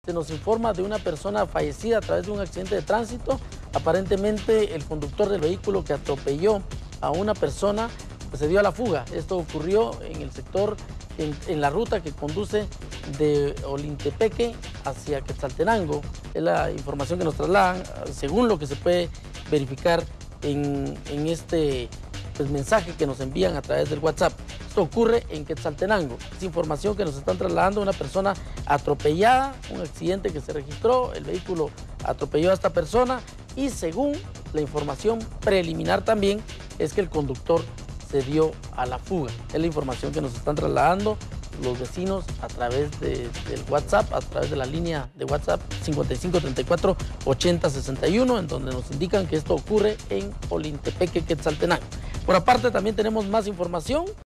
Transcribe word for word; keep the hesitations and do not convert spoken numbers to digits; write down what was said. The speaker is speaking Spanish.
se nos informa de una persona fallecida a través de un accidente de tránsito. Aparentemente el conductor del vehículo que atropelló a una persona pues, se dio a la fuga. Esto ocurrió en el sector, en, en la ruta que conduce de Olintepeque hacia Quetzaltenango. Es la información que nos trasladan, según lo que se puede verificar en, en este pues, mensaje que nos envían a través del WhatsApp. Esto ocurre en Quetzaltenango. Es información que nos están trasladando, una persona atropellada, un accidente que se registró, el vehículo atropelló a esta persona y según la información preliminar también es que el conductor se dio a la fuga. Es la información que nos están trasladando los vecinos a través de, del WhatsApp, a través de la línea de WhatsApp cincuenta y cinco treinta y cuatro ochenta sesenta y uno, en donde nos indican que esto ocurre en Olintepeque, Quetzaltenango. Por aparte también tenemos más información.